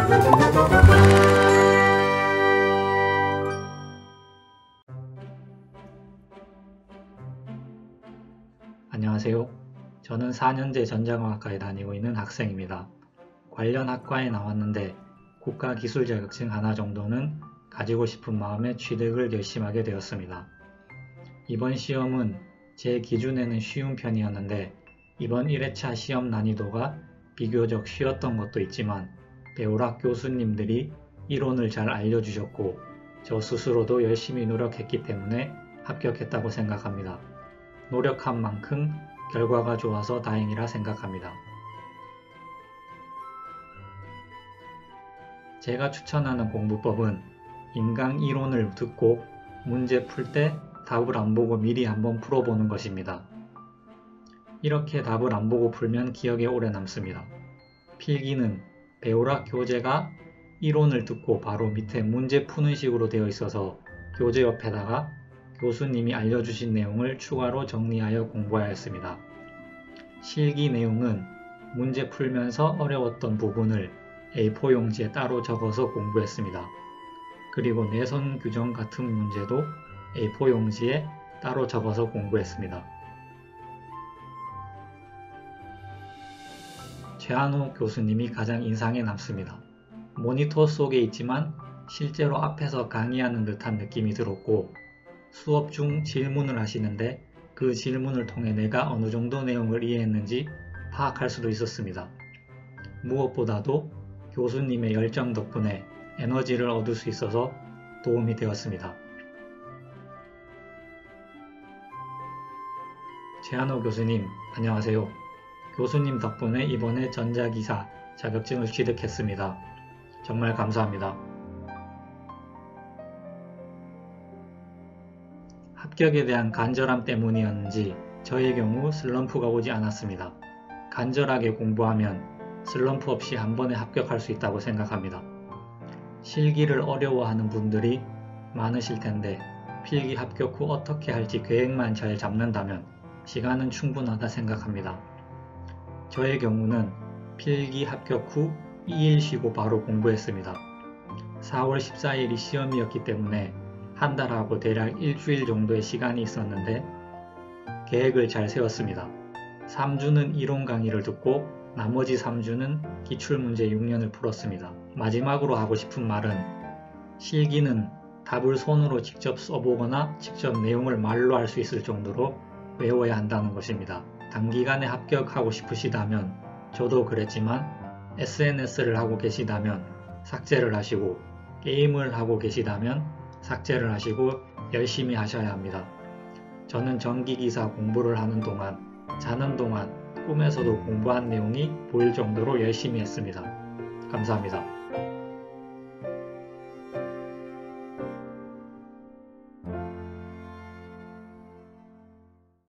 안녕하세요. 저는 4년제 전자공학과에 다니고 있는 학생입니다. 관련 학과에 나왔는데 국가기술 자격증 하나 정도는 가지고 싶은 마음에 취득을 결심하게 되었습니다. 이번 시험은 제 기준에는 쉬운 편이었는데 이번 1회차 시험 난이도가 비교적 쉬웠던 것도 있지만 배우락 교수님들이 이론을 잘 알려주셨고 저 스스로도 열심히 노력했기 때문에 합격했다고 생각합니다. 노력한 만큼 결과가 좋아서 다행이라 생각합니다. 제가 추천하는 공부법은 인강 이론을 듣고 문제 풀 때 답을 안 보고 미리 한번 풀어보는 것입니다. 이렇게 답을 안 보고 풀면 기억에 오래 남습니다. 필기는 배우락 교재가 이론을 듣고 바로 밑에 문제 푸는 식으로 되어 있어서 교재 옆에다가 교수님이 알려주신 내용을 추가로 정리하여 공부해야 했습니다. 실기 내용은 문제 풀면서 어려웠던 부분을 A4 용지에 따로 적어서 공부했습니다. 그리고 내선 규정 같은 문제도 A4 용지에 따로 적어서 공부했습니다. 최한호 교수님이 가장 인상에 남습니다. 모니터 속에 있지만 실제로 앞에서 강의하는 듯한 느낌이 들었고 수업 중 질문을 하시는데 그 질문을 통해 내가 어느 정도 내용을 이해했는지 파악할 수도 있었습니다. 무엇보다도 교수님의 열정 덕분에 에너지를 얻을 수 있어서 도움이 되었습니다. 최한호 교수님, 안녕하세요. 교수님 덕분에 이번에 전자기사 자격증을 취득했습니다. 정말 감사합니다. 합격에 대한 간절함 때문이었는지 저의 경우 슬럼프가 오지 않았습니다. 간절하게 공부하면 슬럼프 없이 한 번에 합격할 수 있다고 생각합니다. 실기를 어려워하는 분들이 많으실 텐데 필기 합격 후 어떻게 할지 계획만 잘 잡는다면 시간은 충분하다 생각합니다. 저의 경우는 필기 합격 후 2일 쉬고 바로 공부했습니다. 4월 14일이 시험이었기 때문에 한 달하고 대략 일주일 정도의 시간이 있었는데 계획을 잘 세웠습니다. 3주는 이론 강의를 듣고 나머지 3주는 기출문제 6년을 풀었습니다. 마지막으로 하고 싶은 말은 실기는 답을 손으로 직접 써보거나 직접 내용을 말로 할 수 있을 정도로 외워야 한다는 것입니다. 단기간에 합격하고 싶으시다면 저도 그랬지만 SNS를 하고 계시다면 삭제를 하시고 게임을 하고 계시다면 삭제를 하시고 열심히 하셔야 합니다. 저는 전기기사 공부를 하는 동안 자는 동안 꿈에서도 공부한 내용이 보일 정도로 열심히 했습니다. 감사합니다.